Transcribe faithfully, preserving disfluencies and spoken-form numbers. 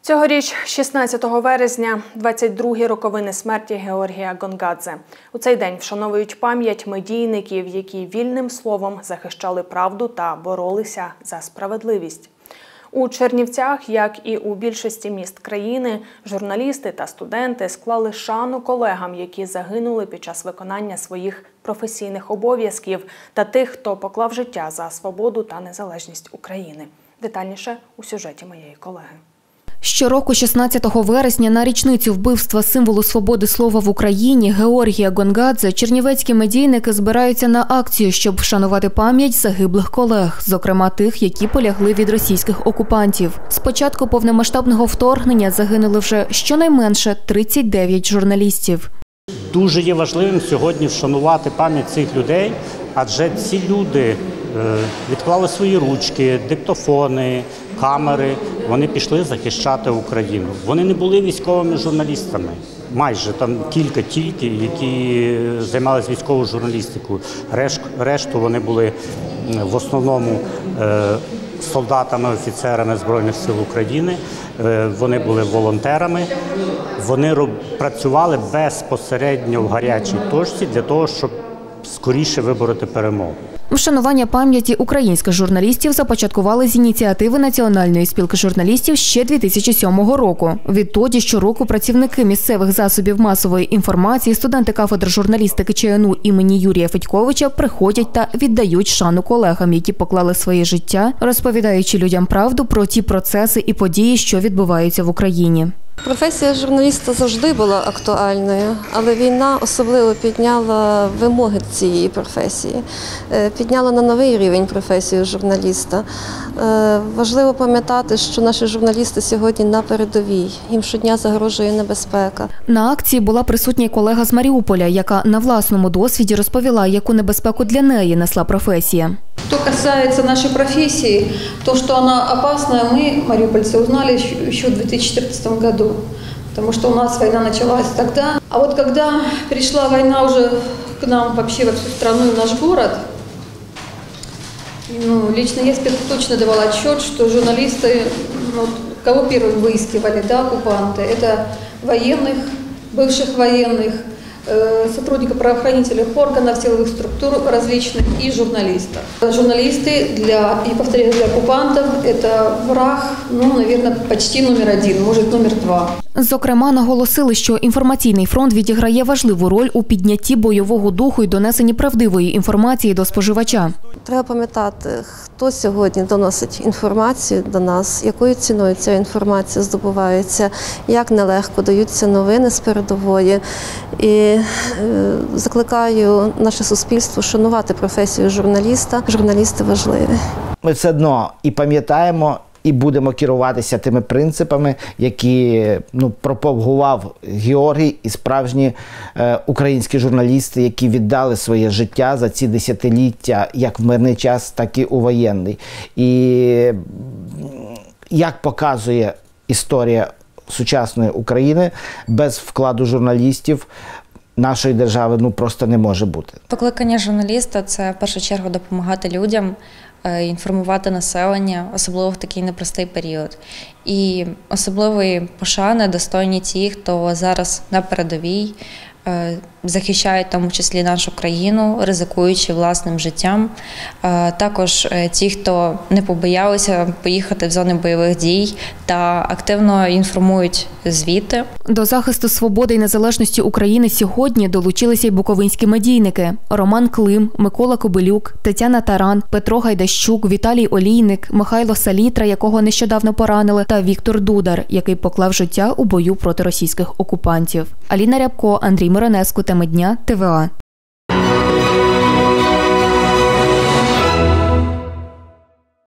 Цьогоріч, шістнадцятого вересня, двадцять другі роковини смерті Георгія Гонгадзе. У цей день вшановують пам'ять медійників, які вільним словом захищали правду та боролися за справедливість. У Чернівцях, як і у більшості міст країни, журналісти та студенти склали шану колегам, які загинули під час виконання своїх професійних обов'язків, та тих, хто поклав життя за свободу та незалежність України. Детальніше у сюжеті моєї колеги. Щороку шістнадцятого вересня на річницю вбивства символу свободи слова в Україні Георгія Гонгадзе чернівецькі медійники збираються на акцію, щоб вшанувати пам'ять загиблих колег, зокрема тих, які полягли від російських окупантів. З початку повномасштабного вторгнення загинули вже щонайменше тридцять дев'ять журналістів. Дуже є важливим сьогодні вшанувати пам'ять цих людей, адже ці люди відклали свої ручки, диктофони, камери, вони пішли захищати Україну. Вони не були військовими журналістами, майже, там кілька тільки, які займалися військовою журналістикою. Решту вони були в основному солдатами, офіцерами Збройних сил України, вони були волонтерами, вони працювали безпосередньо в гарячій точці для того, щоб скоріше вибороти перемогу. Вшанування пам'яті українських журналістів започаткували з ініціативи Національної спілки журналістів ще дві тисячі сьомого року. Відтоді щороку працівники місцевих засобів масової інформації, студенти кафедри журналістики ЧНУ імені Юрія Федьковича приходять та віддають шану колегам, які поклали своє життя, розповідаючи людям правду про ті процеси і події, що відбуваються в Україні. Професія журналіста завжди була актуальною, але війна особливо підняла вимоги цієї професії, підняла на новий рівень професію журналіста. Важливо пам'ятати, що наші журналісти сьогодні на передовій, їм щодня загрожує небезпека. На акції була присутня й колега з Маріуполя, яка на власному досвіді розповіла, яку небезпеку для неї несла професія. Что касается нашей профессии, то, что она опасная, мы, мариупольцы, узнали еще в две тысячи четырнадцатом году, потому что у нас война началась тогда. А вот когда пришла война уже к нам вообще во всю страну и в наш город, ну, лично я точно давала отчет, что журналисты, ну, кого первым выискивали, да, оккупанты, это военных, бывших военных, сотрудников правоохранительных органов, силовых структур различных и журналистов. Журналисты, для, и повторяю, для оккупантов это враг, ну, наверное, почти номер один, может, номер два. Зокрема, наголосили, що інформаційний фронт відіграє важливу роль у піднятті бойового духу і донесенні правдивої інформації до споживача. Треба пам'ятати, хто сьогодні доносить інформацію до нас, якою ціною ця інформація здобувається, як нелегко даються новини з передової. І е, закликаю наше суспільство шанувати професію журналіста. Журналісти важливі. Ми все одно і пам'ятаємо, і будемо керуватися тими принципами, які ну, пропагував Георгій і справжні е, українські журналісти, які віддали своє життя за ці десятиліття, як в мирний час, так і у воєнний. І як показує історія сучасної України, без вкладу журналістів нашої держави ну, просто не може бути. Покликання журналіста – це в першу чергу допомагати людям, інформувати населення, особливо в такий непростий період. І особливої пошани достойні ті, хто зараз на передовій, захищають в тому числі нашу країну, ризикуючи власним життям. Також ті, хто не побоялися поїхати в зони бойових дій та активно інформують звідти. До захисту свободи і незалежності України сьогодні долучилися й буковинські медійники. Роман Клим, Микола Кобилюк, Тетяна Таран, Петро Гайдащук, Віталій Олійник, Михайло Салітра, якого нещодавно поранили, та Віктор Дудар, який поклав життя у бою проти російських окупантів. Аліна Рябко, Андрій Миронеску, теми дня, ТВА.